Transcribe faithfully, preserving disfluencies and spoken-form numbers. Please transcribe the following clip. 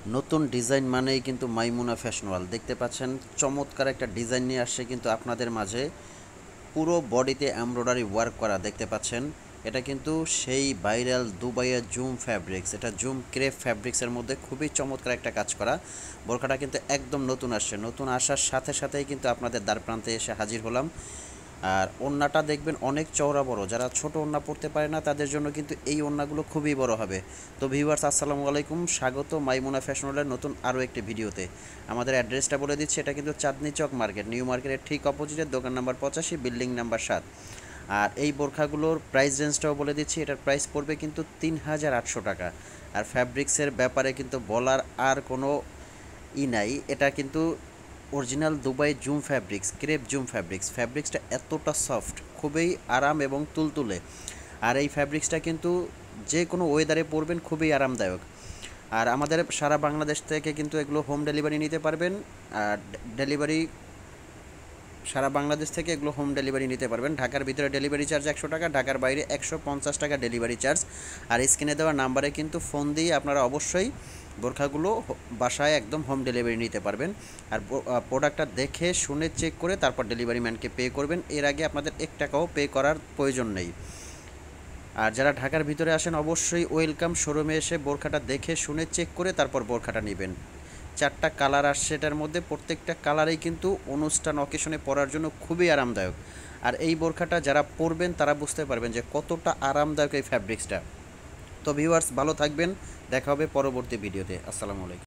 নতুন ডিজাইন মানেই কিন্তু মাইমুনা ফ্যাশন ওয়ার্ল্ড। দেখতে পাচ্ছেন চমৎকার একটা ডিজাইন নিয়ে আসছে কিন্তু আপনাদের মাঝে। পুরো বডিতে এমব্রয়ডারি ওয়ার্ক করা দেখতে পাচ্ছেন। এটা কিন্তু সেই ভাইরাল দুবাইয়ের জুম ফ্যাব্রিক্স, এটা জুম ক্রেপ ফ্যাব্রিক্সের মধ্যে খুবই চমৎকার একটা কাজ করা। বোরখাটা কিন্তু একদম নতুন আসছে, নতুন আসার সাথে সাথেই কিন্তু আপনাদের দ্বার প্রান্তে এসে হাজির হলাম। আর ওড়নাটা দেখবেন অনেক চওড়া বড়, যারা ছোট ওড়না পড়তে পারে না তাদের জন্য কিন্তু এই ওড়নাগুলো খুবই বড় হবে। তো ভিউয়ার্স আসসালামু আলাইকুম, স্বাগত মাইমুনা ফ্যাশন ওয়ার্ল্ডের নতুন আরও একটি ভিডিওতে। আমাদের অ্যাড্রেসটা বলে দিচ্ছি, এটা কিন্তু চাঁদনি চক মার্কেট, নিউ মার্কেটের ঠিক অপোজিটের দোকান নাম্বার পঁচাশি, বিল্ডিং নাম্বার সাত। আর এই বোরখাগুলোর প্রাইস রেঞ্জটাও বলে দিচ্ছি, এটার প্রাইস পড়বে কিন্তু তিন হাজার আটশো টাকা। আর ফ্যাব্রিক্সের ব্যাপারে কিন্তু বলার আর কোনো ই নাই, এটা কিন্তু original Dubai zoom fabrics, crepe zoom fabrics. ফ্যাব্রিক্সটা এতটা সফট, খুবই আরাম এবং তুলতুলে। আর এই ফ্যাব্রিক্সটা কিন্তু যে কোনো ওয়েদারে পরবেন খুবই আরামদায়ক। আর আমাদের সারা বাংলাদেশ থেকে কিন্তু এগুলো হোম ডেলিভারি নিতে পারবেন। আর ডেলিভারি সারা বাংলাদেশ থেকে এগুলো হোম ডেলিভারি নিতে পারবেন। ঢাকার ভিতরে ডেলিভারি চার্জ একশো টাকা, ঢাকার বাইরে একশো পঞ্চাশ টাকা ডেলিভারি চার্জ। আর স্ক্রিনে দেওয়া নাম্বারে কিন্তু ফোন দিয়ে আপনারা অবশ্যই বোরখাগুলো বাসায় একদম হোম ডেলিভারি নিতে পারবেন। আর প্রোডাক্টটা দেখে শুনে চেক করে তারপর ডেলিভারি ম্যানকে পে করবেন। এর আগে আপনাদের এক টাকাও পে করার প্রয়োজন নেই। আর যারা ঢাকার ভিতরে আসেন অবশ্যই ওয়েলকাম, শোরুমে এসে বোরখাটা দেখে শুনে চেক করে তারপর বোরখাটা নেবেন। চারটা কালার আসছে এটার মধ্যে, প্রত্যেকটা কালারেই কিন্তু অনুষ্ঠান অকেশনে পরার জন্য খুবই আরামদায়ক। আর এই বোরখাটা যারা পরবেন তারা বুঝতে পারবেন যে কতটা আরামদায়ক এই ফ্যাব্রিক্সটা। তো ভিউয়ার্স ভালো থাকবেন, দেখা হবে পরবর্তী ভিডিওতে। আসসালামু আলাইকুম।